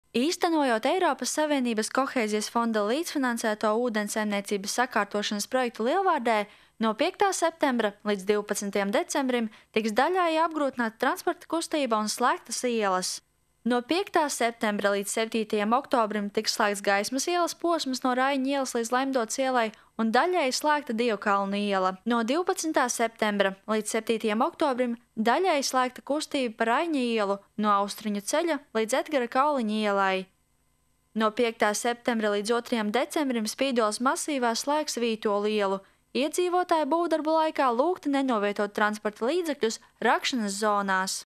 Īstenojot Eiropas Savienības kohēzijas fonda līdzfinansēto ūdensaimniecības sakārtošanas projektu Lielvārdē, no 5. septembra līdz 12. decembrim tiks daļēji apgrūtināta transporta kustība un slēgtas ielas. No 5. septembra līdz 7. oktobrim tiks slēgts Gaismas ielas posms no Raiņa ielas līdz Lemdotas ielai un daļēji slēgta Dievkalnu iela. No 12. septembra līdz 7. oktobrim daļēji slēgta kustība pa Raiņa ielu no Austriņu ceļa līdz Edgara Kauliņa ielai. No 5. septembra līdz 2. decembrim Spīdoles masīvā slēgs Vītolu ielu. Iedzīvotāji būvdarbu laikā lūgti nenovietot transporta līdzekļus rakšanas zonās.